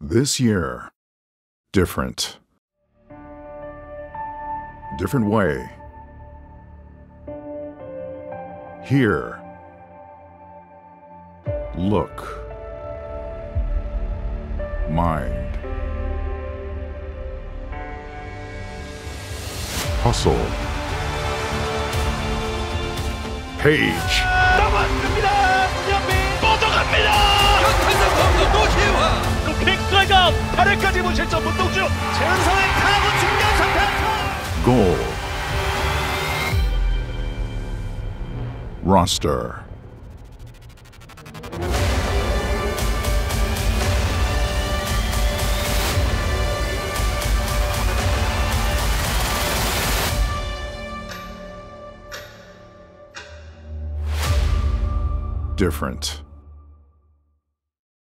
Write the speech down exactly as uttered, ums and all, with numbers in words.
This year, different. Different way. Hear. Look. Mind. Hustle. Page. 넘어갑니다. 문현빈 뻗어갑니다. 격한 공도 노시화. 또 킥스트라이크 팔 회까지 무실점 문동주 최은성의 타구 중견 상태. Goal. Roster. Different.